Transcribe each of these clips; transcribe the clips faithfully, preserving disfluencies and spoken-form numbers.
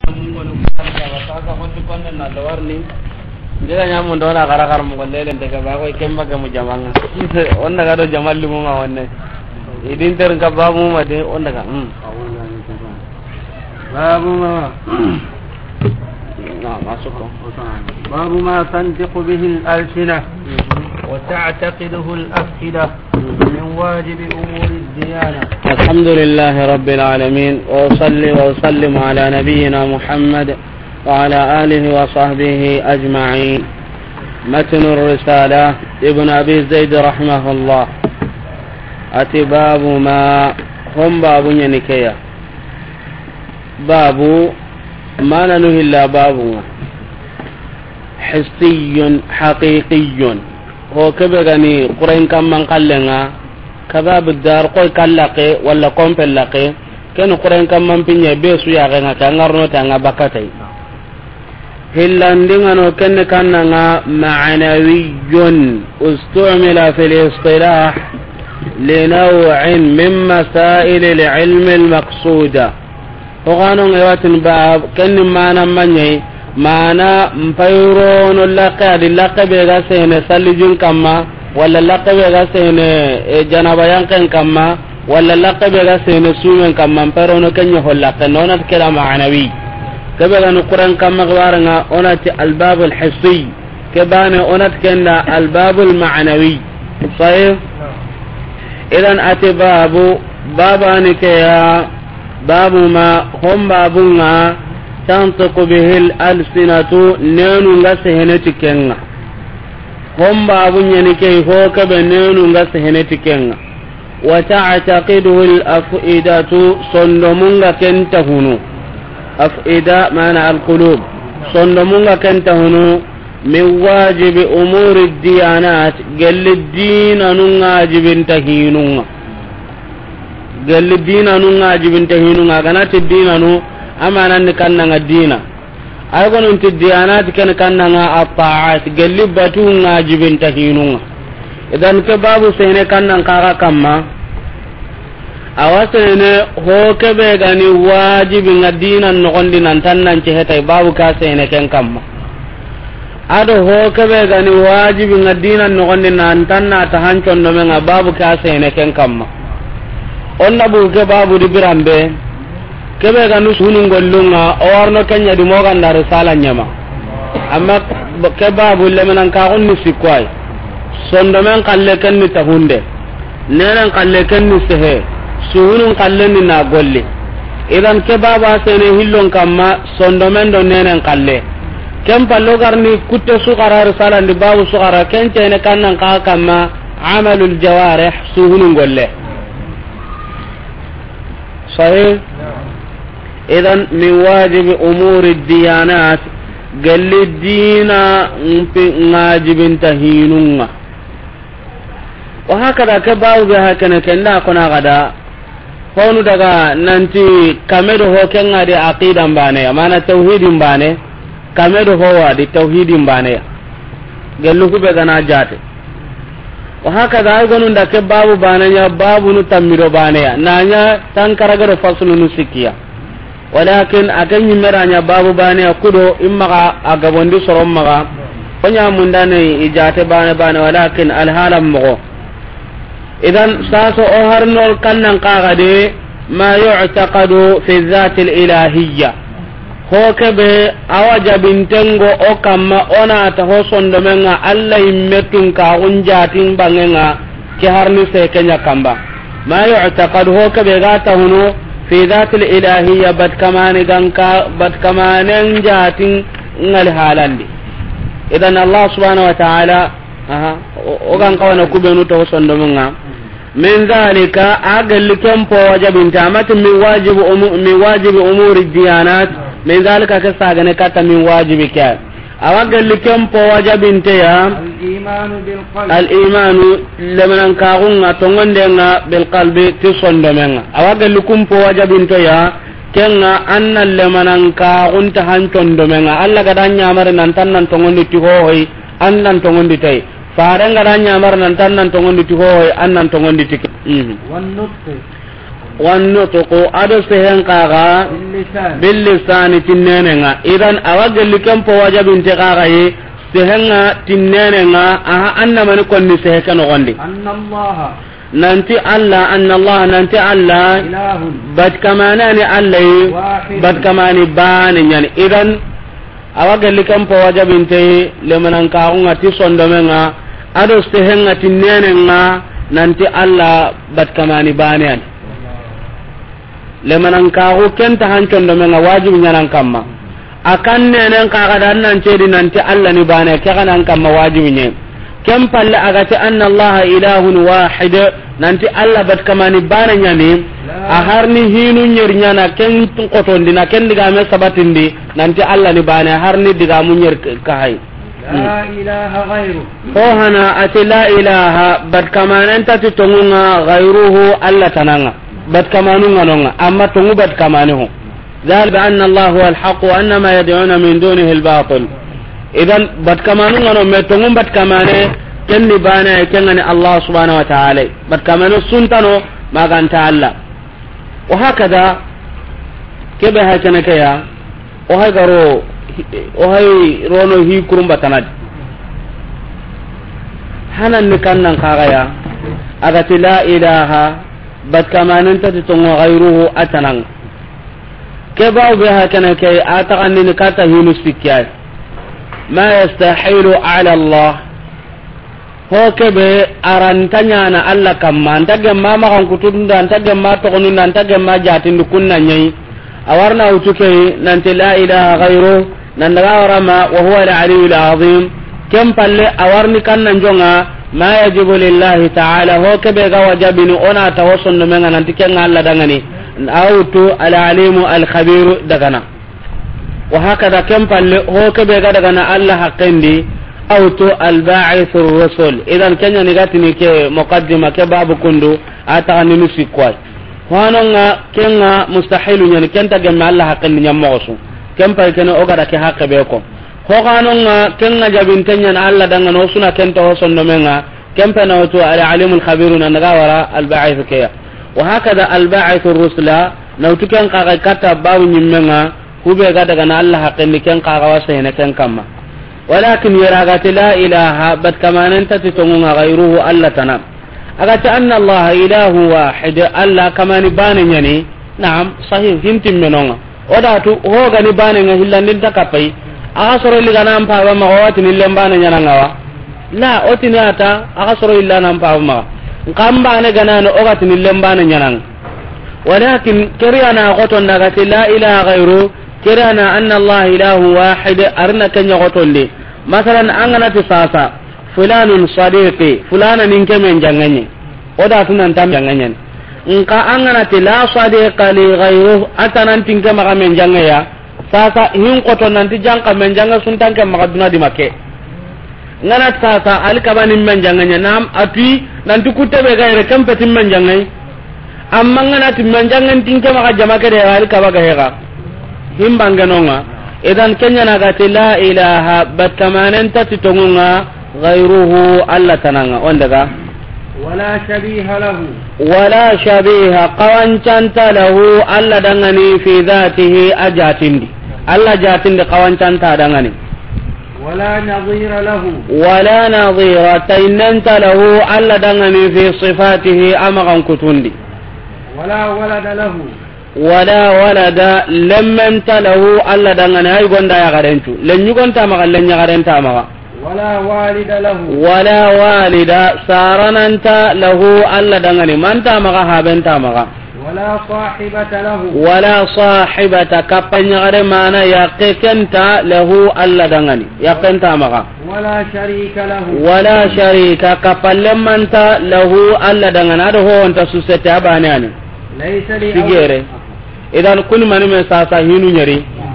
Dia nyamun dona gara-gara mo gollelen de ga ko kemba ga mu jamanga onna ga do jamalli mu ma wonne idin ter ga babu ma de onna ga hmm babu ma na masuko babu ma tantiqu bihi al-alsina wa ta'taqiduhu al-afida min wajib umuri ad-diyana. Alhamdulillah rabbil alamin wa salli wa sallim ala nabiyyina Muhammad وعلى آله وصحبه أجمعين. متن الرسالة ابن أبي زيد رحمه الله. أتي باب ما هم باب ينكيا باب ما ننهي إلا باب حسي حقيقي هو كبغني قرين كم من قلنا كباب الدار قوي كلاقي ولا قوم بلاقي كانوا قرين كم من بيني بيسو يا غنا كانغرنو تانغا بكاتي hillandingano kenne kannanga ma'nawiyyun ustumila fil istilah linaw'in min masail al-ilm al-maqsuda ogano ngawatin bab kenne mana manyai mana mpayrono laqadi laqabe ga sene salijun kamma wala laqabe ga sene janaba yankan kamma wala laqabe ga sene sumen kamma mpayrono kenne hollaqe nonat kala ma'nawi كبر القرآن كما غبارنا أنات الباب الحسي كبان أنات كنا الباب المعنوي صحيح إذن أتي باب بابانك يا باب ما هم بابنا تنطق به الألسنة نينو غسهنتكنا هم بابنا نكي هو كبن نينو غسهنتكنا وتعتقده الأفئدة صندمونغا كنتهنو أفئدة معنى القلوب صندمونغا كنتهنو من واجب أمور الديانات قل الدين نواجب انتهينونا قل الدين نواجب انتهينونا كانت الدين نو أما نكنا الدين أيضا انت الديانات كان كنا الطاعات قل باتو نواجب انتهينونا إذن كباب سيني كنا نقارا كما awasene ho kebe gani wajibi ngadina nogondi nan tannan ci hetay babu ka sene ken kamma ado ho kebe gani wajibi ngadina nogondi nan tanna ta hancon no menga babu ka sene ken kamma onna bu ke babu di birambe kebe gani sunun gollunga o warno kenya di mogan dar sala nyama amma ke babu le menan ka onni sikwai sondo men kalle ken ni tahunde nenen kalle ken ni sehe suhunun kallenni na golle idan ke baba sene hillon kamma sondomen do nenen kalle kem pallo garni kutte sugara risalandi babu sugara kencene kannan ka kamma amalul jawarih suhunun golle sahih idan min wajib umuri diyanat galli dina ngajibin tahinunga wa hakada ke babu be hakana kenda kona gada honu daga nanti kamedo ho kenga de aqidan bane mana tauhidin bane kamedo ho wadi tauhidin bane gellu ku be gana jate wa haka da gonun da ke babu bane ya babu nu tamiro bane ya nanya tan karagaro fasulu nu sikiya walakin akan yimeranya babu bane ya kudo imma aga bondi sorom maga onya mundane ijate bane bane walakin alhalam mo idan saso o harnol kannan qagade ma yu'taqadu fi dhati al-ilahiyya ho kebe awaja bintengo o kamma ona ta ho sondo menga alla immetun ka unjatin bangenga ke harni se kenya kamba ma yu'taqadu ho kebe gata hunu fi dhati al-ilahiyya bad kamani ganka bad kamanen jatin ngal halandi idan Allah subhanahu wa ta'ala aha o gan kawana kubenu to sondo menga min zalika agal kampo wajibin tamat min wajib min wajib umuri diyanat min zalika ka sagane kata min wajibi ka awagal kampo wajibin ta ya al imanu lamnan ka gunga tongondenga bil qalbi tisondomenga awagal kumpo wajibin ta ya kenga anna lamanan ka gunta hantondomenga alla gadanya mar nan tan nan tongondi ti hoyi annan tongondi tay faran ga danya mar nan tan nan tongon di hoy an nan tongon di tik mhm wan nutqi والنطق أدو سهن قاغا باللسان تنيننا إذن أوجل لكم فواجب انتقاغي سهن تنيننا أها أنما نكون نسهك نغندي أن الله nanti Allah anna Allah nanti Allah bad kamana ni Allah bad kamani bani yani idan awagalli kam po wajabinte lemanan kaunga ti sondomenga ado stehenga tinenenga nanti Allah bad kamani bani yani lemanan kagu kenta hancondomenga wajibi nyanan kamma akan nenen kaga dan nan cedi nanti Allah ni bani kaganan kamma wajibi nyen kem palle agati anna Allah ilahun wahid nanti Allah bat kamani bana nyani a harni hinu nyernya na ken qotondi na ken diga me sabatindi nanti Allah ni bana harni diga mu nyer kai la ilaha ghairu ho hana ati la ilaha bat kamani anta titonga ghairuhu Allah tananga bat kamanu nganonga amma tongu bat kamani ho zal bi anna Allah huwa al-haq wa anna ma yad'una min dunihi al-batil idan bat kamanu ngano me tongu bat kamane kenni bana kengani Allah subhanahu wa ta'ala bat kamanu suntano maganta Allah wa hakada kebe ha kana kaya o hay garo o hay rono hi kurumba tanad hanan ni kannan kagaya agati la ilaha bat kamanu tati tongu ghayruhu atanan keba be ha kana kaya ataqanni ni kata hinu sikya ما يستحيل على الله هو كبه أرانتني أنا الله كما أنت جمع ما كان كتوند أنت جمع تقولين أنت جمع جاتين كنا نيجي أورنا وتكي ننت لا إله غيره ننغار ما وهو العلي العظيم كم فل أورني كان نجونا ما يجب لله تعالى هو كبه وجبني أنا توصل من أنت كنا الله دعني أو تو العليم الخبير دعنا وهكذا كم فل هو كبه دعنا الله حقندي أو تو الباعث الرسول إذا كان نقاتني كمقدمة كباب كندو أتغني نسيكوال هانونا كنا مستحيل يعني كنت جمع الله حقندي نموسو كم فل كنا أقدر كحق بيكم هانونا كنا جبنتين الله دعنا نوسنا كنت وصل نمنا كم فنوتو العليم الخبير ننغاورا الباعث كيا وهكذا الباعث الرسل لو تكن قاعد كتب باو نمنا kube ga daga na Allah haqqin ken qaga wasayna ken kamma walakin yaragati la ilaha bat kamanan tatitunga ghayruhu Allah tanam agati anna Allah ilahu wahid Allah kamani bani yani na'am sahih hintim menonga odatu ho gani bani nga hillandin takapai aga soro liga nam pa ma wati ni lembana nyana ngawa la otini ata aga soro illa nam pa ma kamba ne ganano ogati ni lembana nyana walakin kiriyana goton daga la ilaha ghayru kirana anna Allah ilahu wahid arna kanya gotonde masalan angana ti sasa fulanun sadiqi fulana ninke men janganye oda tunan tam janganye nka angana ti la sadiqa li ghayru atanan tinke maka men jangaya sasa hin qoton nanti jangka men janga suntan ke maka duna di make ngana sasa alikabani men janganye nam api nanti kutebe gaire kampetin men jangay amma ngana ti men jangan tinke maka jamake de alikaba ga himbanganonga idan kenya nagati la ilaha batamanan tatitonga ghayruhu alla tananga ondaga wala shabiha lahu wala shabiha qawancanta lahu alla dangani fi dhatihi ajatindi alla jatindi qawancanta dangani wala nadhira lahu wala nadhira tainanta lahu alla dangani fi sifatihi amagan kutundi wala walada lahu wala walada lamman talahu alla dangana ay gonda ya garentu len yugonta maga len ya garenta maga wala walida lahu wala walida sarananta lahu alla dangani manta maga habenta maga wala sahibata lahu wala sahibata kapanya gare mana yaqkenta lahu alla dangani yaqkenta maga wala sharika lahu wala sharika kapallemanta lahu alla dangana do ho onta susete abane ani laysa li sigere idan kun mani me sasa hinu nyari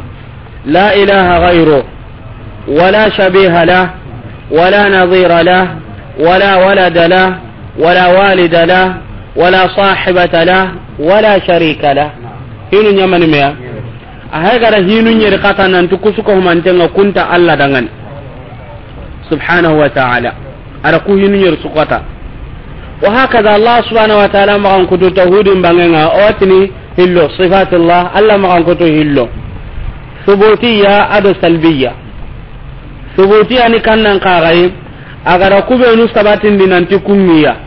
la ilaha ghayru wala shabiha la wala nadhira la wala walada la wala walida la wala sahibata la wala sharika la hinu nyamani me ahay gara hinu nyari kata nan tukusuko mantenga kunta Allah dangan subhanahu wa ta'ala ara ku hinu nyari sukata wa hakaza Allah subhanahu wa ta'ala ma kan kutu tauhidin bangenga awatini hillo sifatullah Allah ma kan kutu hillo subutiyya ado salbiyya subutiyya ni kannan qarai agara kubenu sabatin dinanti kunniya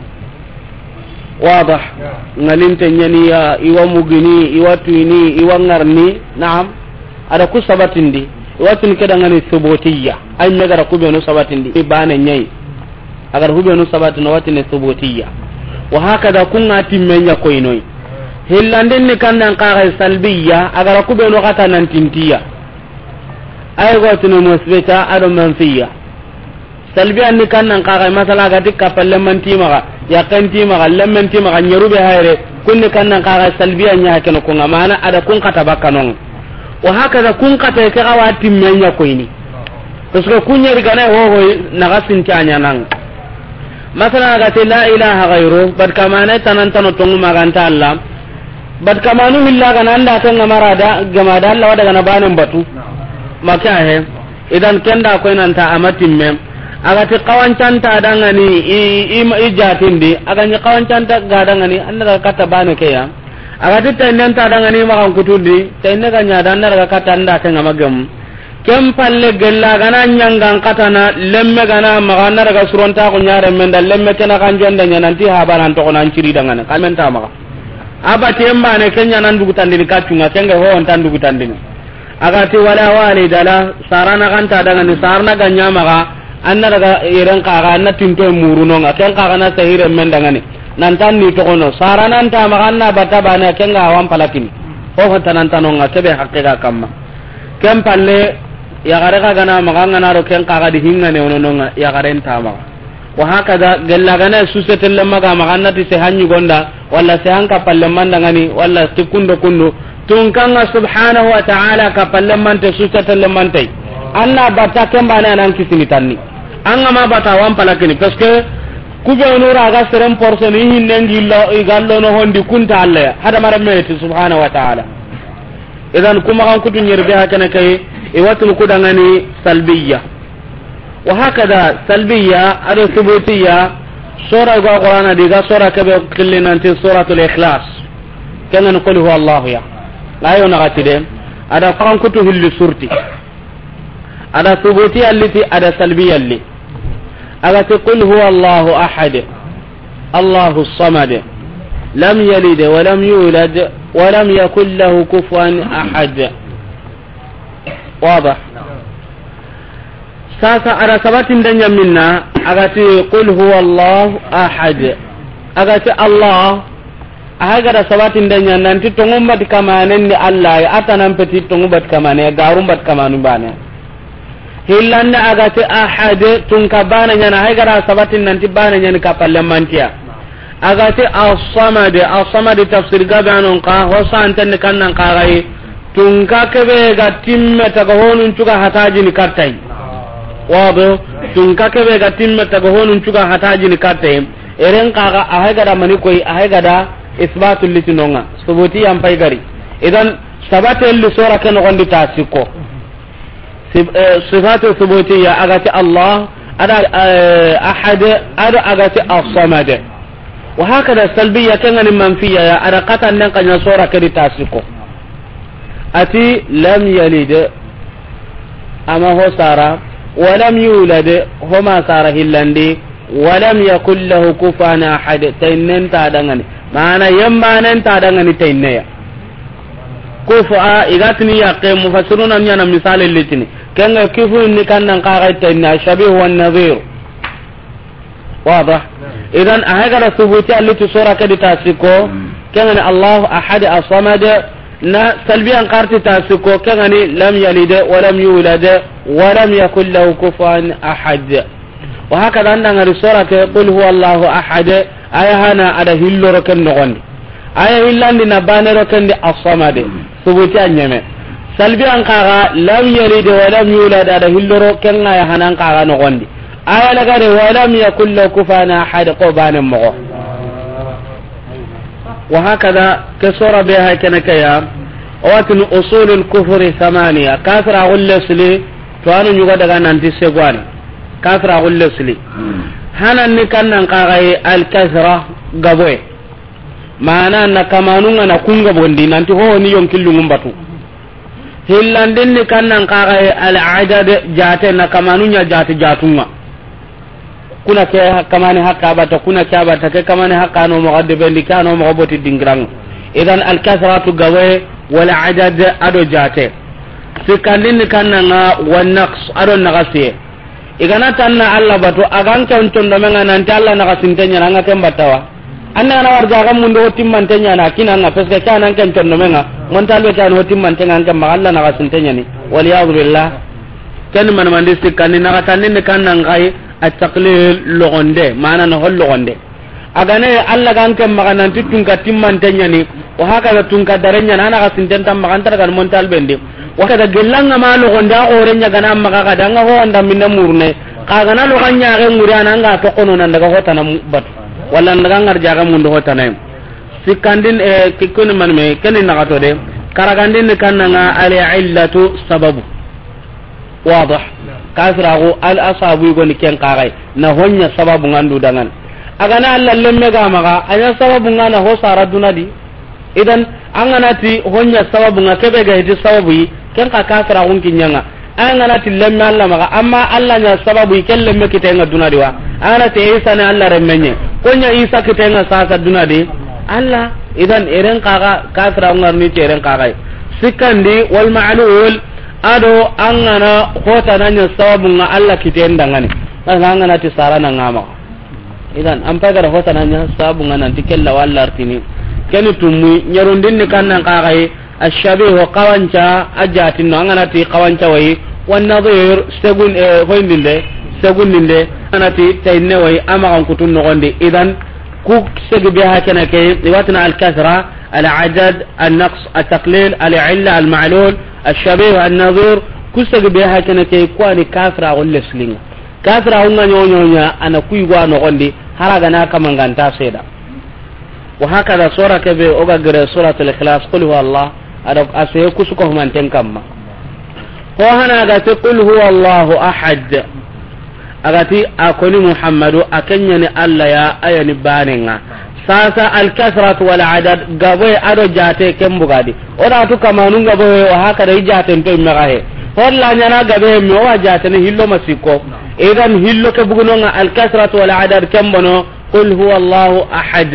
wadah ngalinte nyaniya iwa mugini iwa tuini iwa ngarni naam ada ku sabatindi iwatun kedangani subutiyya ay megara kubenu sabatindi ibane nyai agar kubenu sabatin watine subutiyya wa hakada kunga timmenya koinoi hillandin ni kannan qaga salbiyya agar kubenu kata nan tintiya ay gotunu musbita ado manfiya salbiyan ni kannan qaga masala ga dikka palle mantima ya kantima ga lemmantima ga nyerube hayre kunni kannan qaga salbiyan nya hakeno kunga mana ada kun kata bakanon wa hakaza kun kata ke gawa timmenya koini to so kunya rigana ho ho naga sintanya nan masala ga la ilaha ghairu bad kamana tanan tano tongu maganta Allah bad kamanu hilla ga nan da tan marada gama da Allah wada na banan batu maka he idan kenda ko nan ta amatin mem aga ti kawancan ta dangani i i jatindi aga ni kawancan ta ga dangani annaka kata bana ke ya aga ti tenen ta dangani ma kan kutudi tenne ga nya dan daga kata anda ta ngamagam kem palle gella gana nyangang katana lemme gana magana daga suronta ko nyare men dal lemme tena kan jonda nya nanti habaran to nan ciri dangana kamen ta maka aba temba ne kenya nan dugu tandini kacunga kenga ho on tan dugu tandini aga ti wala walidala sarana kan ta dangani sarna ga nya maka anna daga iran kaga anna tinto muruno nga ken kaga na sahire men dangani nan tan ni to kono sarana ta maganna bata bana kenga awam palakin ho ho tanan tanonga kebe hakka kamma kem palle ya gare ka gana maganga na ro ken kaga di hinga ne onononga ya gare nta ma wa hakada gella gana susetel lemma ga maganna ti se hanyu gonda walla se hanka palle mandangani walla tikundo kundo tun kanga subhanahu wa ta'ala ka palle mante susetel lemante anna bata kemba na nan kisini tanni anga ma bata wan palakini parce que kube onura ga serem porson yi nengi lo igallo no hondi kunta alla hada maramme subhanahu wa ta'ala idan kuma kan kutu nyirbe hakana kai e watun kudangani salbiyya wa hakada salbiyya ado thubutiyya sura ga qur'ana diga sura kabe killinanti suratul ikhlas kana qul huwa allah ya ayo na gatide ada kan kutu hilli surti ada thubutiyya allati ada salbiyya alli aga qul huwa allah ahad allah as-samad lam yalid wa lam yulad wa lam yakul lahu kufuwan ahad واضح ساسا على ثبات دنيا منا أغاتي قل هو الله أحد أغاتي الله أهجر ثبات دنيا ننتي تغمبت كمان إن الله أتنام بتي تغمبت كمان يجارم بت كمان بانه هلأن أغاتي أحد تنكبان ينا هجر ثبات ننتي بان ينا كفل مانتيا أغاتي الصمد الصمد تفسير جابانون قا وصان تنكنا قاعي tunka kebe ga timme taga honun cuga hataji ni kartai wado tunka kebe ga timme taga honun cuga hataji ni kartai eren kaga ahaga da mani koi ahaga da isbatul litinonga subuti am pai gari idan sabatel li sura kan gondi tasiko sifatu subutiyya agati allah ada ahad ada agati as-samad wa hakada salbiyya kan manfiyya ya ada qatan nan kan sura kan tasiko ati lam yalid ama ho sara wa lam yulad homa sara hillandi wa lam yakul lahu kufuwan ahad taynen ta dangani mana yambanen ta dangani tayne ya kufa igatni ya ke mufassiruna nyana misale litini kenga kifu ni kannan qaga tayna shabih wan nadhir wadah idan ahagara thubuti allati sura kadita siko kenga allah ahad as-samad na salbiyan qarti tasiko kangani lam yalid wa lam yulad wa lam yakul lahu kufuwan ahad wa hakada andanga risurata qul huwa allah ahad ayahana ada hilloro ken nogondi aya hillandi na banero ken as-samad subuti anyame salbiyan qaga lam yalid wa lam yulad ada hilloro ken ayahana qaga nogondi aya lagare wa lam yakul lahu kufuwan ahad ko banem mo وهكذا كسورة بها كنكيا واتن أصول الكفر ثمانية كافر أقول لسلي توانو نيغا دغا نانتي سيغواني kasra gullesli hanan ni kannan qagai al kasra gaboy mana na kamanunga na kunga bondi nanti ho ni yonkillungum batu hillandin ni kannan qagai al adad jate na kamanunya jate jatunga kuna ke kamani hakka bata kuna ke bata ke kamani hakka no mo gadde bendi kano mo boti dingrang idan al kasratu gawe wal adad ado jate sikandin kannanga wan naqs ado nagasi igana tanna alla batu agan kan tondo menga nanti alla nagasintenya nanga kembatawa anna na warga gam mundo timmantenya na kinanga peske kana kan tondo menga montalbe kan hotimmantenga kan alla nagasintenya ni wal ya'dhu billah kan man mandi sikandin nagatannin kannanga ai at-taqlil logonde mana no hol logonde agane alla gan kan maganan tutun ka timmantenya ni o haka da tun ka darenya nana ka sinten tam magantar kan montal bende o kada gelanga ma logonde a orenya gana maga kada nga ho anda minna murne kaga na loganya ga murana nga to kono nan daga hota na bat walla ndaga ngar jaga mundo hota na sikandin e kikoni man me kenin na to de karagandin kan nga ali illatu sababu wadah kasrago al asabu goni ken qaray na honya sababu ngandu dangan agana alla lemme ga maga anya sababu ngana ho sara dunadi idan anganati honya sababu ngakebe ga hidi sababu ken ka kasrago kinyanga anganati lemme alla maga amma alla nya sababu ken lemme kitenga dunadi wa anati isa na alla remmenye konya isa kitenga sasa dunadi alla idan eren kaga kasrago ngarni teren qaray sikandi wal ma'lul ado angana hota nanya sababu nga alla kitenda ngani kana angana ti sarana ngama idan ampaga hota nanya sababu nga nanti kella walla artini keni tummu nyarundin ni kannan qagai ashabihu qawancha ajati no angana ti qawancha wai wan nadhir segun e hoindinde segundinde anati tayne wai ama kan kutun no gonde idan ku segi be hakana ke liwatna al kasra al adad al naqs al taqlil al illa al ma'lul الشبيه النظير كسج بها كانت يكون كافر ولا سلين كافر هم نيونيا انا كوي غانو غندي هراغنا كمان غانتا سيدا وهكذا سوره كبه اوغا سوره الاخلاص قل هو الله ادو اسي كسكو من تنكما هو هنا غات قل هو الله احد agati akoni muhammadu akanyani alla ya ayani banenga sasa al-kasratu wal adad gaboy ado jate kembugadi oda to kamanu gaboy o haka dai jate to imagahe holla nyana gabe mi o jate ne hillo masiko idan hillo ke bugunonga al-kasratu wal adad kembono qul huwa allah ahad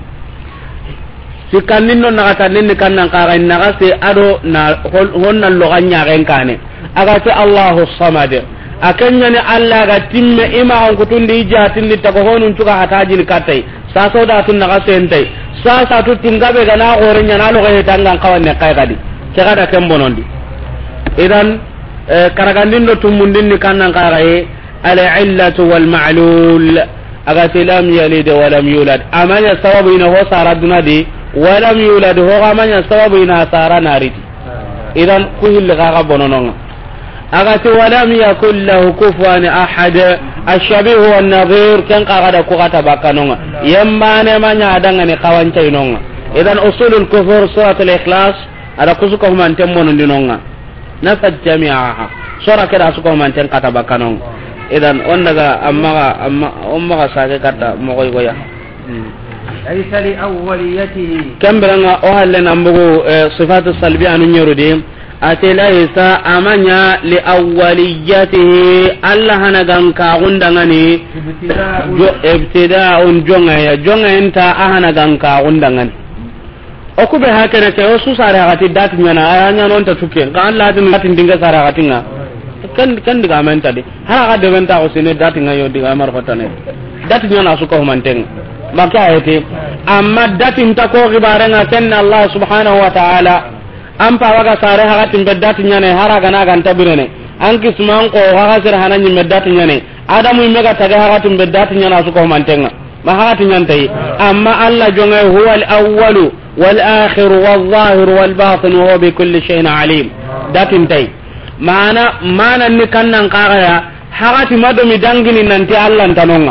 sikanninno nagata ninni kannan qaga nagase ado na honna loganya renkane agati allah samad akanya ni alla ga timme ima on kutundi jatin ni tago honun tuka hataji ni katai saso da tun naga sentai sasa tu tingabe ga na gorenya na lo ga tangan kawanne kai gadi ke kada kembonondi idan karagandin do tumundin ni kannan karaye al illatu wal ma'lul agati lam yalid wa lam yulad amanya sababu ina ho sara dunadi wa lam yulad ho amanya sababu ina sara nariti idan kuhil ga ga bonononga agati walam yakul lahu kufuwan ahad ashabihu wan nadhir kan qagada ku gata bakanonga yambane manya dangane kawanca inonga idan usulul kufur suratul ikhlas ada kusuko man temmono dinonga nafat jami'aha sura kada suko man ten kata bakanonga idan on daga amma amma umma ka sage kata mo koy goya laysa li awwaliyatihi kambiranga o halle nambugo sifatu salbi anu nyurudi atelaysa amanya li awwaliyatihi allah hanagan ka gundangani jo ibtida'un jonga ya jonga enta ahanagan ka gundangani okube hakene ke osu sare hati dat nyana ayanya non ta tuke ga allah tin matin dinga sare hatinga kan kan diga menta de ha ga de menta ko sine dat ngayo diga mar hotane dat nyana su ko manteng maka ayete amma datin ta ko gibarenga kenna allah subhanahu wa ta'ala an pa waga sare haga timbe datu nyane haraga na ganta birene an kisman ko haga sir hananyi meddatu nyane adamu mega taga haga timbe datu nyana su ko mantenga ma haga tinyantai amma alla jonga huwa al-awwalu wal akhir wal zahir wal batin wa huwa bi kulli shay'in alim datin tai mana mana ni kannan kaga ya haga timadomi dangini nanti alla tanonga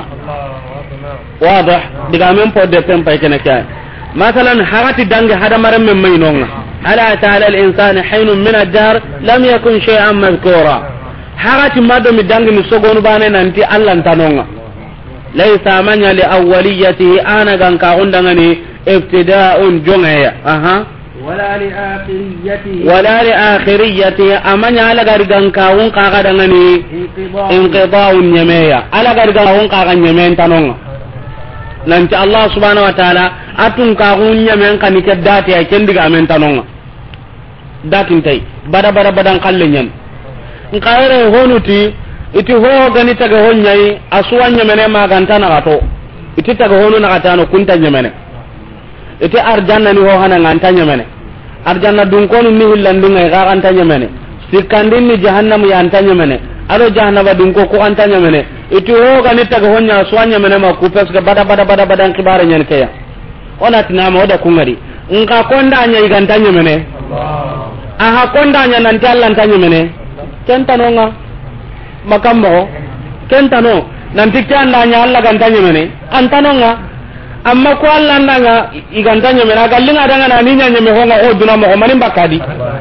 wadah diga men podde tempa kene kay masalan haga ti dangi hada maram men mainonga ألا تعالى الإنسان حين من الدهر لم يكن شيئا مذكورا hagati mado mi dangi mi sogonu bane nanti Allah tanonga laysa manya li awwaliyatihi ana gan ka undangani ibtida'un jongaya aha wala li akhiriyatihi wala li akhiriyatihi amanya ala gar gan ka un ka ga dangani inqida'un nyemeya ala gar gan un ka ga nyemen tanonga nanti Allah subhanahu wa ta'ala atun ka un nyemen kan ke dati ya kendiga men tanonga datin tay bada bada badan kallenyen nkaere honuti iti ho gani taga honyai asuwanya mene magantana gato iti taga honu na gatano kuntanya mene iti arjanna ni ho hana ngantanya mene arjanna dunkonu ni hillandunga ga gantanya mene sikandin ni jahannam ya antanya mene ado jahannaba dunko ko antanya mene iti ho gani taga honya asuwanya mene ma kupes ga bada bada bada badan kibare nyen kaya ona tinama oda kungari nka konda anya igantanya mene Allah aha konda anya nanti Allah antanya mene kentanonga makammo kentano nanti kanda nya Allah gantanya mene antanonga amma ko Allah nanga igantanya mene agallinga danga na ninya nyeme honga o duna mo manin bakadi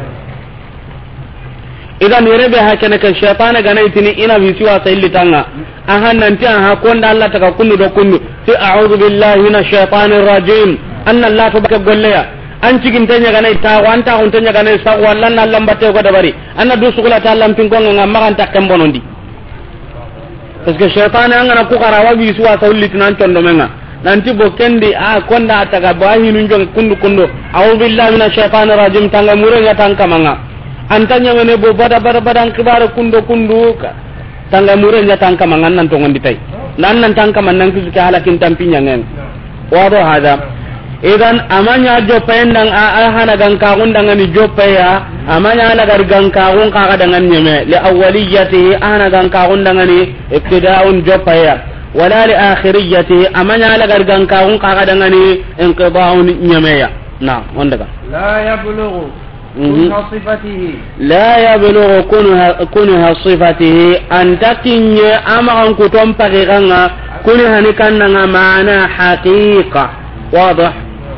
idan yerebe hakene ka shaytan ga naitini ina bisiwa sayli tanga aha nanti aha konda Allah taka kunnu do kunnu ti a'udhu billahi minash shaitanir rajim anna Allah tabaka golleya an cigin tanya gana ita wanta on tanya gana sa wallan Allah batte ko dabari anna du sugula ta Allah pin ko ngam magan ta kembonondi parce que shaytan an ngana ku karawa bi suwa sawli tinan tondo menga nanti bo kendi a konda ta ga bahi nun jong kundu kundu a'udhu billahi minash shaitanir rajim tanga murenga tanga manga antanya mene bo bada bada badan kibare kundo kundu tanga murenga tanga manga nan to ngondi tay nan nan tanga man nan kisu ka halakin tampinya ngen wado hada idan amanya jopendang a hana ganka undang ni jopaya amanya ala gar ganka gun ka dengan nyeme li awwaliyati ana ganka undang ni ibtida'un jopaya wala li akhiriyati amanya ala gar ganka gun ka dengan ni inqida'un nyeme ya na onda ka la yablughu kunha sifatihi la yablughu kunha kunha sifatihi antakinye amaran kutom pagiranga kunha ni kannanga maana haqiqa wadah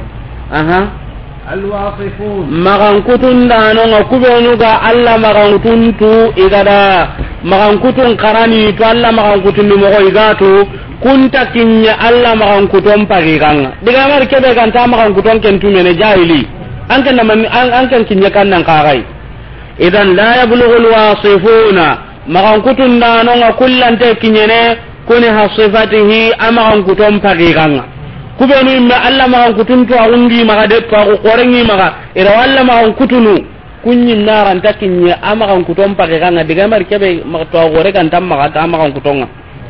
aha alwasifun magan kutun dano nga kubenu ga alla magan kutuntu igada magan kutun karani to alla magan kutun mo ko igatu kunta kinya alla magan kuton pagiganga diga mar kebe kan ta magan kuton kentu mene jahili an kan man an kan kinya kan nan kagai idan la yablughul wasifuna magan kutun dano nga kullante kinyene kuni hasifatihi amagan kuton pagiganga kubenu imme alla ma kutuntu awungi maga de ko korengi maga ira walla ma kutunu kunyi naran takinye ama kan kuton pake kanga diga mar kebe ma to gore kan tam maga ta ma kan kutonga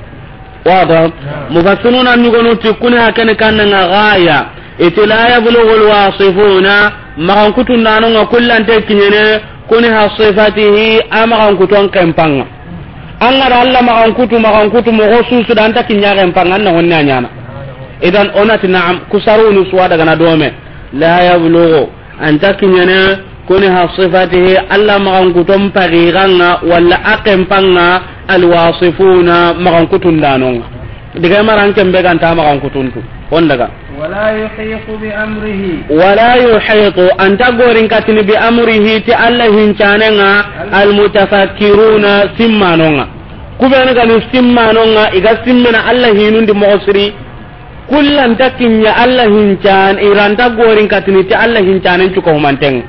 wada mufassiruna nyugo no tikune hakene kanna gaya itila yablughu alwasifuna ma kan kutun nanu nga kullan takinye kuni hasifatihi ama kan kuton kempanga angara alla ma kan kutu ma kan kutu mo hosu sudan takinya kempanga na wonna nyana idan onati na'am kusarunu suwa daga na dome la yablughu anta kinyana kuni hasifatihi alla magan kutum pagiranga walla aqempanga alwasifuna magan kutundanonga diga maran kembe kan ta magan kutuntu on daga wala yuhiqu bi amrihi wala yuhiqu anta gorin katini bi amrihi ti alla hincananga almutafakkiruna simmanonga kubena kan simmanonga iga simmena alla hinundi mosri kullan takinya Allah hincan iranta gorin katini ti Allah hincanen cuko manteng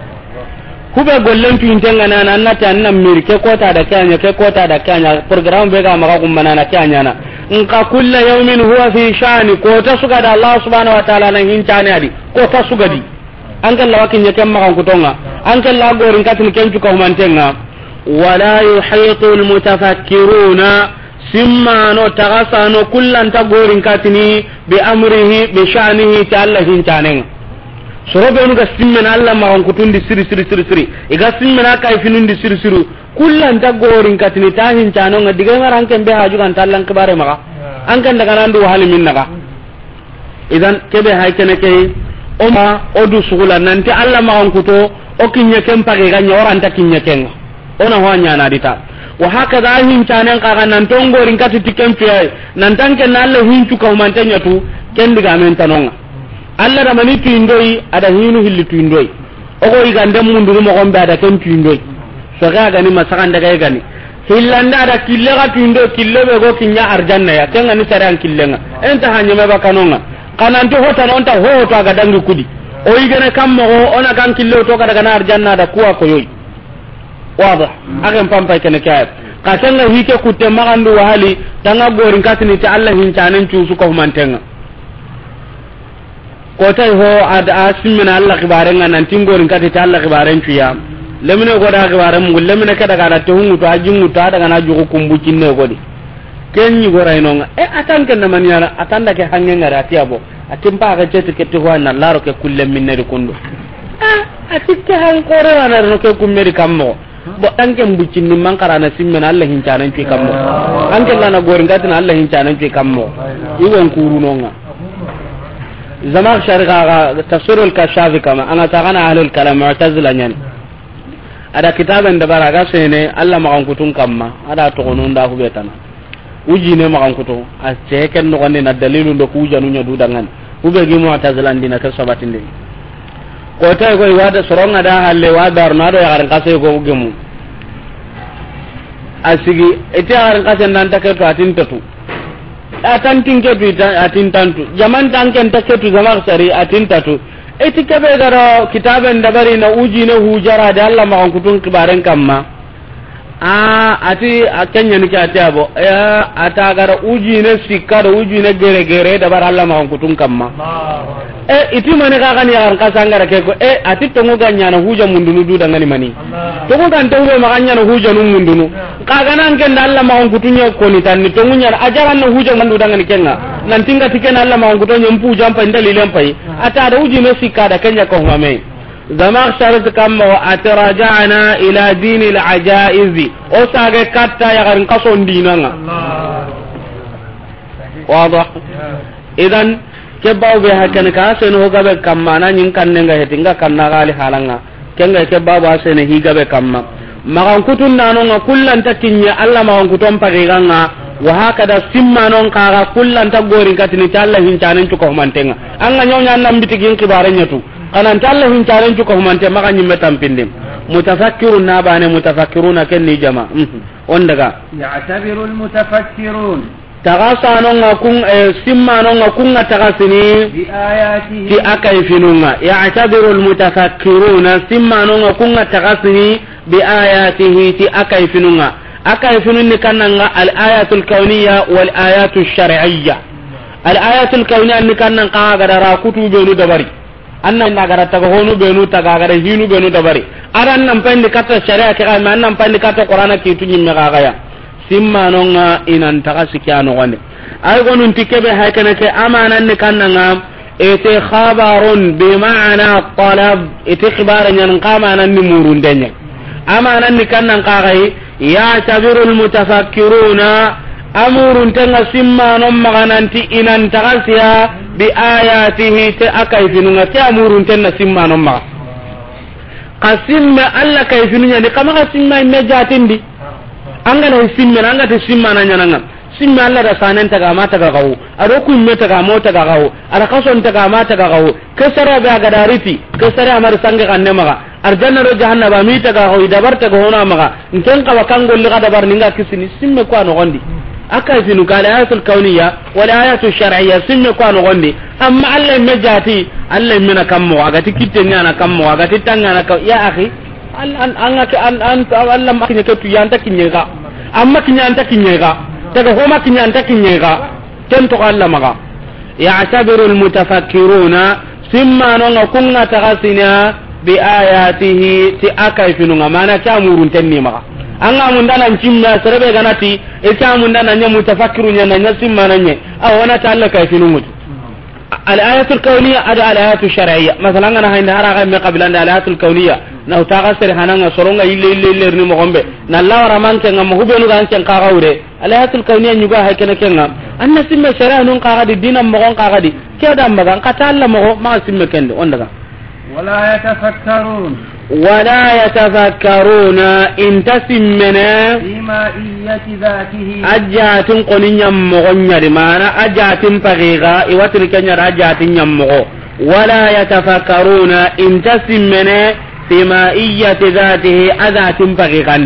kube gollen tu intenga na na ta nan mirke kota da kanya ke kota da kanya program be ga maka kummana na kanya na nka kullu yawmin huwa fi shani kota suga da Allah subhanahu wa ta'ala nan hincane adi kota suga di an kan lawakin ya kan maka kutonga an kan la gorin katini ken cuko mantenga wala yuhitu almutafakkiruna simmano tagasano kullanta gorin katini bi amrihi bi sha'nihi ta Allah hintanen sorobe nuga simmena Allah ma on kutundi siri siri siri siri iga simmena kai finundi siri siri kullanta gorin katini ta hintano nga diga ngaran kembe haju kan tallan kibare maka an kan daga nandu halimin naga idan kebe hay kene kay oma odu sugula nanti Allah ma on kuto o kinye kempage ga nyoran ta kinye kenga ona ho nya na dita wa hakaza hin canen kaga nan tongorin kati tikem fiye nan tanke na Allah hin cu ka mantanya tu ken diga men tanonga Allah da mani tu indoi ada hinu hilli tu indoi o ko igande mundu mo gombe ada ken tu indoi so ga gani masakan daga gani hillanda da kille ga tundo kille be go kinya arjanna ya kenga ni sare an killenga enta hanya me bakanonga kanan to hota non ta ho to aga dangi kudi o yigene kammo ona kan kille to kada kana arjanna da kuwa ko yoy wada agen pampa kene kay ka kenga hike kutte magandu wahali tanga gorin katini ta Allah hin tanen cu su ko mantenga ko tay ho ad asimina Allah kibarenga nan tingorin kati ta Allah kibaren cu ya lemine go da kibaren mu lemine kada kada to hungu to ajingu to daga na jugo kumbucin ne godi kenyi go rainonga e atan ken na maniara atan da ke hangenga da tiabo atim pa ga cete ke to wana laro ke kulle minne de kundu ah atikke han kore wana no ke kummeri kammo bo tanke mbucin ni mankara na simmena Allah hin canan ci kammo anke lana gorin gatina Allah hin canan ci kammo iwon kurunonga zaman sharika ga tafsirul kashafi kama ana tagana ahlul kalam mu'tazila nyan ada kitaben da baraga sene Allah makan kutun kamma ada to gonon da hubetana uji ne makan kutu a ceken no ne na dalilu do kujanu nya dudangan ube gi mu'tazila ndina ka sabatin de ko tay ko wada soronga da halle wa darna do ya garan kase ko gemu asigi ete garan kase nan ta ke to atin tatu atan tinke tu atin tantu jaman tanken ta ke tu zaman sari atin tatu eti ke be garo kitaben da bari na uji ne hujara da Allah ma kutun kibaren kamma a ati akenya ni kati abo ya ata gara uji ne sikka da uji ne gere gere da bar Allah ma kutun kamma e iti mane ka kan yaran kasangara ke ko e ati tongo ganya na huja mundunu du dangani mani tongo kan tongo ma ganya na huja nun mundunu ka ganan ken da Allah ma kutunya ko ni tan ni tongo nya ajaran na huja mandu dangani kenga nan tinga tikena Allah ma kutunya mpu jampa ndalilen pai ata da uji ne sikka da kenya ko ngame zama sharat kam wa atraja'na ila dinil ajaizi o sage katta ya garin kaso ndinanga wadah idan ke bawbe hakan ka sen ho gabe kamma na nyin kan nga hetinga kan na gali halanga kenga ke baba sen hi gabe kamma magan kutun nano nga kullan takinya Allah magan kuton pagiganga wa hakada simma non kaga kullan ta gori katini ta Allah hin tanen to ko mantenga anga nyonya nan bitigin kibarenya tu kanan ta Allah hin tanen to ko mante magan nyimme tampindim mutafakkirun na bane mutafakkiruna ken ni jama on daga ya'tabiru almutafakkirun tagasanonga kun simmanonga kunga tagasini bi ayatihi ti akai finunga ya'tabiru almutafakkiruna simmanonga kunga tagasini bi ayatihi ti akai finunga akai finunni kannanga al ayatul kauniyya wal ayatul shar'iyya al ayatul kauniyya ni kannan ka gara ra kutu benu dabari annan na gara taga honu benu taga gara hinu benu dabari aran nan pandi kata syari'a ka man nan pandi kata qur'ana ki tunyi me ga ya simma nonga inan taka sikiano wande ay gonun tikebe haykana ke amanan ne kannanga ete khabarun bi ma'ana talab ete khibara nyan qamanan ni murundenya amanan ni kannan qagai ya tabirul mutafakkiruna amurun tanga simma non magananti inan taka siya bi ayatihi te akai finunga te amurun tanna simma non ma qasimma alla kay finunya ni kama qasimma me jatindi anga na simme anga te simma na nyananga simme alla da sanen taga mata ga gawo ado ku meta ga mota ga gawo ara kason taga mata ga gawo kasara ga ga dariti kasara amar sange kanne maga arjanna ro jahannaba mi taga gawo dabar taga hona maga nken ka wakango li ga dabar ninga kisini simme ko no gondi aka finu kala ayatul kauniyya wal ayatul shar'iyya simme ko no gondi amma alla me jati alla me na kammo aga tikitte nyana kammo aga titanga na ya akhi an an an an Allah makinya ke tu yanta kinyega amma kinyanta kinyega daga homa kinyanta kinyega ten to Allah maga ya'tabiru almutafakkiruna simma non kunga tagasina bi ayatihi ti akai finunga mana kamurun tenni maga anga mundana cimma serebe ganati e kamundana nya mutafakkirunya nya simma nanye awana ta Allah kai finungu الآيات الكونية أدى الآيات الشرعية مثلا أنا هين هرا غير قبل أن الآيات الكونية نو تغسر هنا صورنا إلا إلا إلا رني مغمبة نلا ورمان كنا مهوبينو كان كان قاعورة الآيات الكونية نجوا هاي كنا كنا أن سمة شرع نون قاعدي دينا مغون قاعدي كذا مغان قتال مغو ما سمة كند وندقا ولا يتفكرون ولا يتفكرون إن تسمنا بمائية ذاته أجات قنين يمغن يرمانا أجات فغيغا إواتركن ير أجات يمغو ولا يتفكرون إن تسمنا بمائية ذاته أجات فغيغا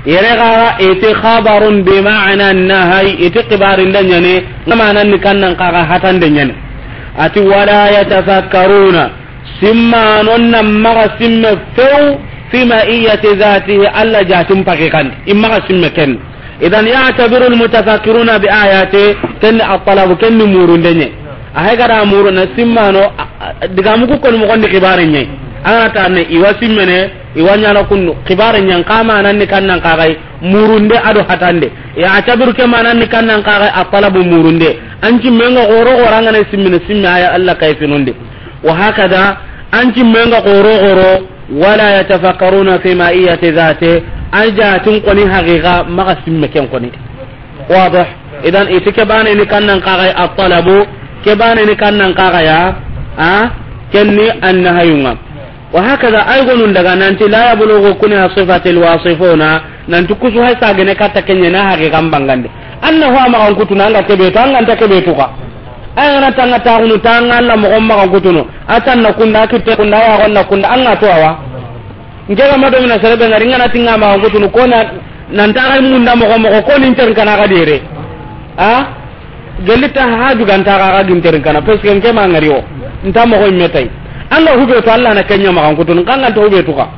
yere ga ite khabarun bi ma'na nahay ite qibarin dan nyane ngamanan ni kannan kaga hatan dan nyane ati wala yatafakkaruna simma nonna maga simme few fi ma'iyati zatihi alla jatum pakikan imma simme ken idan ya'tabiru almutafakkiruna bi ayati kan at-talab kan murun denye ahay gara muruna simma no diga mu ko mo gondi qibarin nyai ana ta ne iwa simmene iwa nyala kunnu qibarin nyang kama nan ni kannan kagai murunde ado hatande ya atabiru ke manan ni kannan kagai at-talab murunde anji menga goro goranga ne simmene simme aya alla kayfinunde wa hakada anji menga goro goro wala yatafakkaruna fi ma'iyati dhati ajatun qoni haqiqa maga simme ken qoni wadah idan itike bane ni kannan kagai at-talabu ke bane ni kannan kagai ya a kenni annahayunga wa hakaza aygonun daga nanti la yablughu kunha sifatil wasifuna nanti kusu hay sagene katta kenya na haqiqa mbangande annahu ma kan kutuna anga kebe to anga ta kebe to ka ayana tanga ta hunu tanga alla mo gomma kan kutuno atanna kunda kitte kunda ya gonna kunda anga to awa ngega mado mina serebe ngari ngana tinga ma kan kutuno kona nanta ay munda mo gomma ko ni ter kana ga dire a gelita haju ganta ga ga ginter kana peske ngema ngari o nta mo ko metai Allah hube to Allah na kenya ma kan kutuno kanga to hube to ka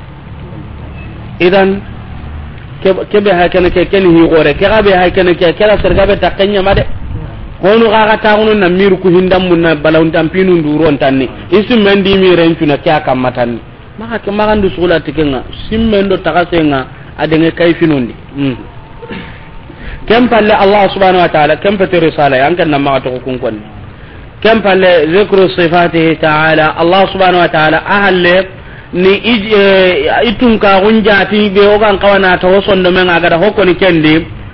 idan kebe hakene ke ken hi gore ke gabe hakene ke kala sergabe takenya made honu ga ga taunu na miru ku hindam mun na balawun tampinu nduron tanni isim mendi mi rentu na kya kamatan maka ke magandu sula tikenga simmendo takasenga adenge kayfinundi mm kem palle Allah subhanahu wa ta'ala kem pete risala yanka na ma to kun kon kem palle zikru sifatihi ta'ala Allah subhanahu wa ta'ala ahalle ni itun ka gunjati be o kan kawana to sondo men aga da hokko ni kendi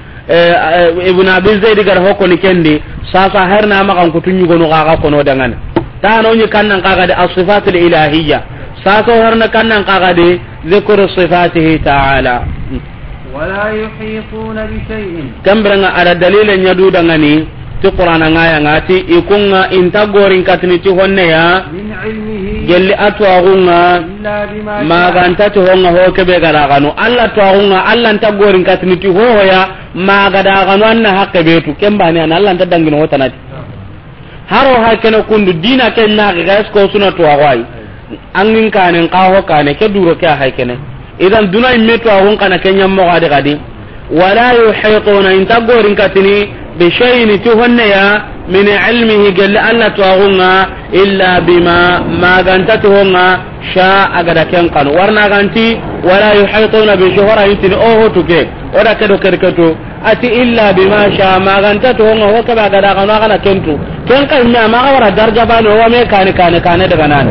ibn abi zaid gar hokko ni kendi sasa herna ma kan kutunyu gono ga ko no dangan ta no ni kannan kaga da as-sifatul ilahiyya sasa herna kannan kaga de zikru sifatihi ta'ala wala yuhituna bi shay'in kambranga ada dalilan nyadu dangani ti qur'ana ngaya ngati ikunga intagorin katni ti honne ya min ilmihi gelli atwagunga maganta to honga ho kebe garagano alla twagunga alla ntagorin katni ti ho ya magada gano anna hakke betu kembani an alla nta dangino hotanati haro hakene kundu dina ken na ga esko suna to awai angin kanen ka ho kane ke duro ke hakene idan dunay meto agun kana kenya mo gade gadi wala yuhituna intagorin katni bi shay'in tuhunna ya min ilmihi jalla alla tughunga illa bima ma ganta tuhunga sha agada ken kan warna ganti wala yuhituna bi shuhra yitin oho tuke oda kedo kerketo ati illa bima sha ma ganta tuhunga ho ka bagada kana kana kentu ken kan ma ma wara darja bano wa me kan kan kan daga nan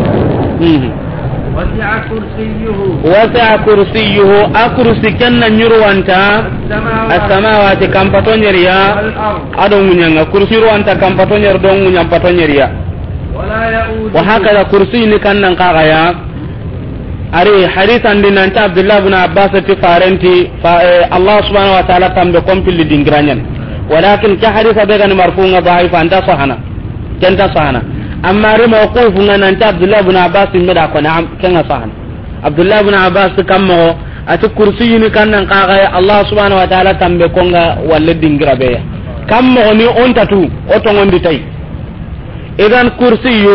wasi'a kursiyuhu wasi'a kursiyuhu akursi kenna nyurwanta as-samawati kam patonyeriya ado munyanga kursi ruwanta kam patonyer don munyam patonyeriya wala ya'udu wa hakala kursi ni kannan kaga ya ari hadithan dinan ta Abdullah ibn Abbas ti farenti fa Allah subhanahu wa ta'ala tambe kompili dingranyan walakin ka haditha be gan marfunga dhaif anta sahana kenta sahana amma ri mawquf ngana ta Abdullah ibn Abbas meda ko na'am kenga sahana Abdullah ibn Abbas kammo ati kursi ni kannan kaga Allah subhanahu wa ta'ala tambe konga walle dingira be kammo ni on tatu o to ngondi tay idan kursi yu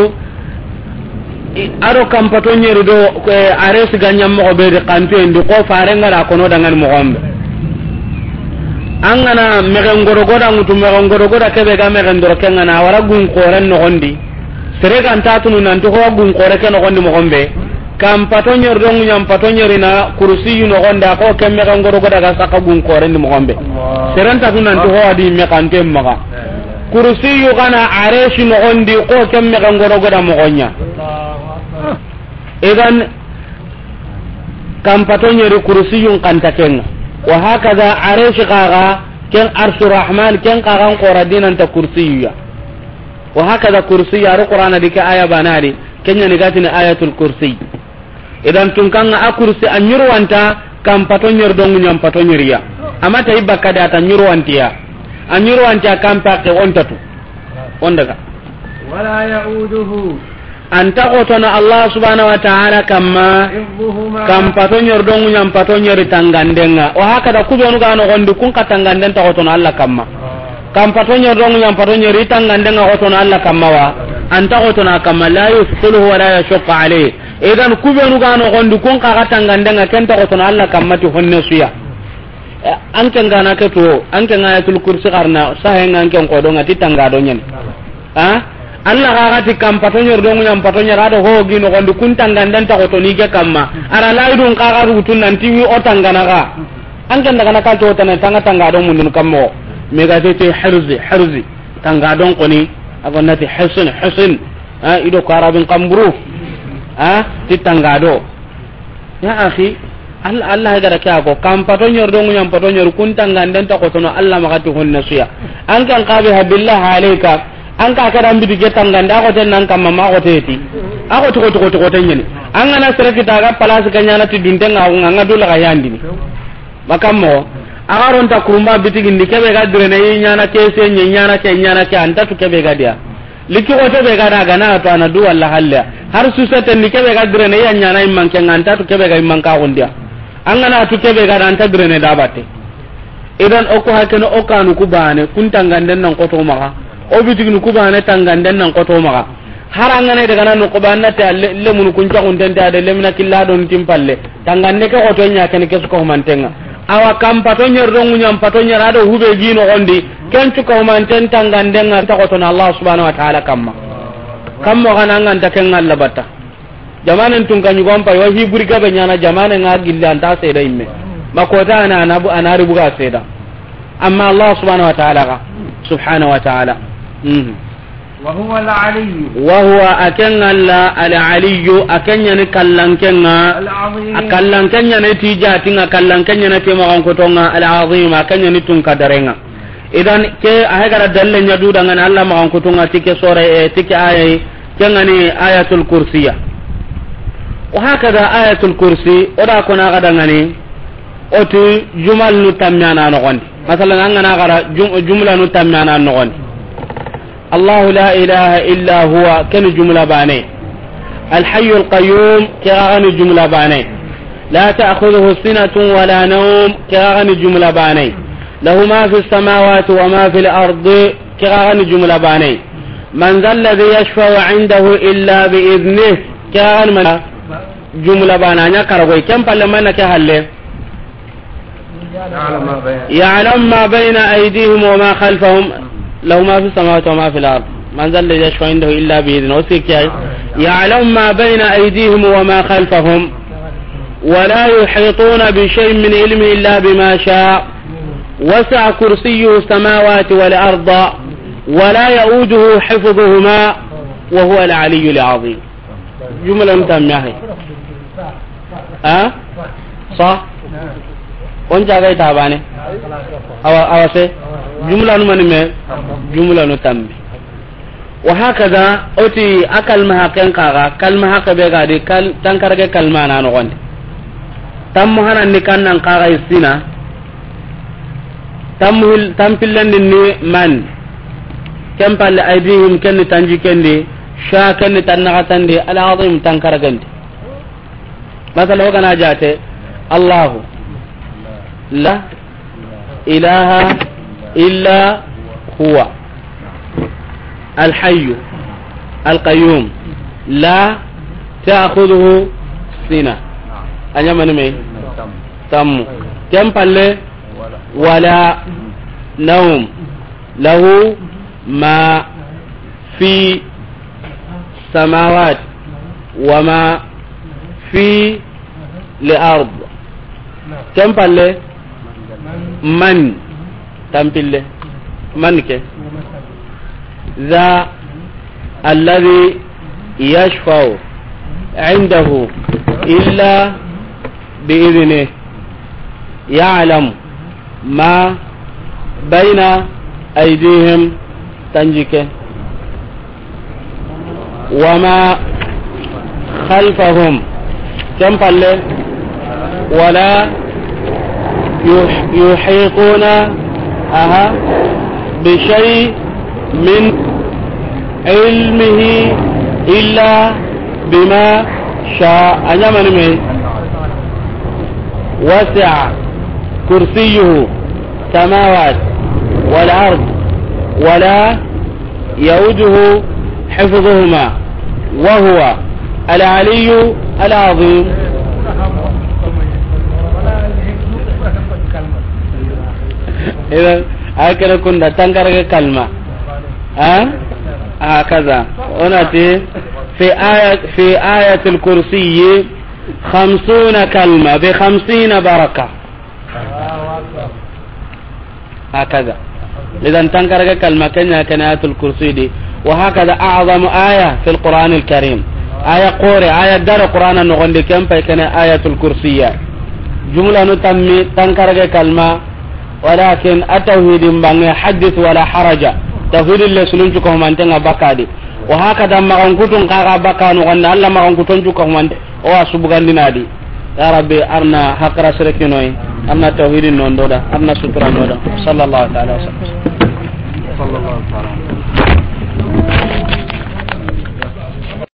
aro kampato nyeru do ares ganyam mo be de kanto indi ko farenga la kono dangan mo gombe angana megen goro goda ngutu megen goro goda kebe ga megen doro kenga na wara gun koren no gondi sere kan tatunu nan to gun kore ken no gondi mo gombe kam patonyer do nyam patonyer na kursi yu no gonda ko kem megen goro goda ga saka gun koren ni mo gombe sere tan tatunu nan to ho adi me kan tem maga kursi yu kana areshi no gondi ko kem megen goro goda mo gonya idan kam patonyeri kursiyun kanta kenga wa hakaza arish qaga ken arshur rahman ken qagan qoradinan ta kursiya wa hakaza kursiya alqur'ana dika aya banari kenya ni gatina ayatul kursi idan tun kan a kursi anyurwanta kam patonyer dongu nyam patonyeriya amata ibaka data nyurwantiya anyurwanta kam pakke ontatu ondaga wala yauduhu anta kotono Allah subhanahu wa ta'ala kamma kam patonyor dongu nyam patonyor tangandenga o hakada kubenu ga no gondi kun katanganden ta kotono Allah kamma kam patonyor dongu nyam patonyor tangandenga kotono Allah kamma wa anta kotono kamma la yusquluhu wa la yashqa alayhi idan kubenu ga no gondi kun ka katangandenga kenta kotono Allah kamma ti honne suya anke ngana ke to anke ngaya tul kursi karna sahenga anke kodonga titangado nyen ha Allah gagati kam patonyor dongu nyam patonyor ado ho gino gondi kuntanga ndanta ko to nige kamma ara laidun kaga rutun nanti wi otanga naga anke ndaga na kalto tana tanga tanga do mundun kammo mega tete hirzi hirzi tanga don koni agonnati hasan hasan ha ido karabin kamburu ha titanga do ya akhi Allah Allah ga da ko kam patonyor dongu nyam patonyor kuntanga ndanta ko to no Allah magati honna suya anke an qabi billahi alayka an ka kada mbi dige tanganda ko ten nan kam ma ko teti ako to to to ko ten nyene an ngana sere kita ga palas kanya na ti dunte nga nga dula ga yandi ni makammo agaron ta kuruma bitigi ndi kebe ga dire ne nyana kese nye nyana ke nyana ke anta to kebe ga dia liki ko to be ga daga na to ana du walla halla har su sete ndi kebe ga dire ne nyana imman ke nganta to kebe ga imman ka gondia an ngana to kebe ga anta dire ne dabate idan o ko hakeno o kanu kubane kuntanganden nan ko to maka o bitignu kubane tanganden nan koto maga harangane daga nan ko banna ta le mun kun ta kun tanta de lemna killa don timpalle tangande ke koto nya ken ke ko mantenga awa kam patonyer don nyam patonyer ado hube gino ondi ken tu ko manten tanganden ta koto na Allah subhanahu wa ta'ala kamma kammo gananga ta ken Allah batta jamanen tun kan yugon pa wa hi buri gabe nyana jamanen nga gilla anta seda imme makota ana anabu anari buga seda amma Allah subhanahu wa ta'ala ga subhanahu wa ta'ala وهو العلي وهو أكن الله العلي أكن يعني كلن كنا كلن كنا نتيجاتنا كلن كنا نتيما كتونا العظيم أكن يعني تنكدرنا إذن كي أهجر دل يدود أن الله ما كتونا تك سورة تك آية كنني آية الكرسية وهكذا آية الكرسي ودا كنا غدغني أتو جمل نتميانا نغني مثلا أننا غرا جملة نتميانا نغني الله لا إله إلا هو كن جملة باني الحي القيوم كأغن جملة باني لا تأخذه سنة ولا نوم كأغن جملة باني له ما في السماوات وما في الأرض كأغن جملة باني من ذا الذي يشفع عنده إلا بإذنه كأغن من جملة باني كرغوي كم فلما كهله يعلم ما بين أيديهم وما خلفهم له ما في السماوات وما في الأرض من ذا الذي يشفع عنده إلا بإذنه يعلم ما بين أيديهم وما خلفهم ولا يحيطون بشيء من علمه إلا بما شاء وسع كرسيه السماوات والأرض ولا يؤوده حفظهما وهو العلي العظيم جملة متمية أه صح وانت غايت هباني أو أو سي جملة من ما جملة نتمي وهكذا أتي أكل مها كن كاغا كلمة كبيرة دي كل تنكرك كلمة أنا نقول تم هنا نكان نكاغا يسينا تم تم بلن من كم بال أيديهم كن تنجي كندي شا كن تنغتندي العظيم تنكركندي مثلا هو كان جاته الله لا إله إلا هو الحي القيوم لا تأخذه سنة أنا من مين تم كم قال ولا نوم له ما في السماوات وما في الأرض كم قال من تمثل من كه ذا الذي يشفع عنده إلا بإذنه يعلم ما بين أيديهم تنجيك وما خلفهم كم قال ولا يحيطون أها بشيء من علمه illa bima sha anyamani me wasi'a kursiyuhu samawat wal ard wala yauduhu hifdhuhuma wa huwa al aliyyu al azim idan akara kunda tangarga kalma ha hakaza onati fi ayat fi ayat al-kursiy خمسون كلمة بخمسين بركة هكذا إذا تنكر كلمة كنا كناية الكرسي دي وهكذا أعظم آية في القرآن الكريم آية قوري آية دار القرآن النغندي كم فكنا آية الكرسية جملة نتمي تنكر كلمة ولكن التوحيد بان حدث ولا حرج توحيد اللي سننجكم أنتنا بكادي وهكذا ما كنتم قاعا بكا نغنى الله ما كنتم جكم أنت o asubugandinadi ya rabbi arna hakra serekinoi arna tauhidin non doda arna sutra noda sallallahu alaihi wasallam sallallahu alaihi wasallam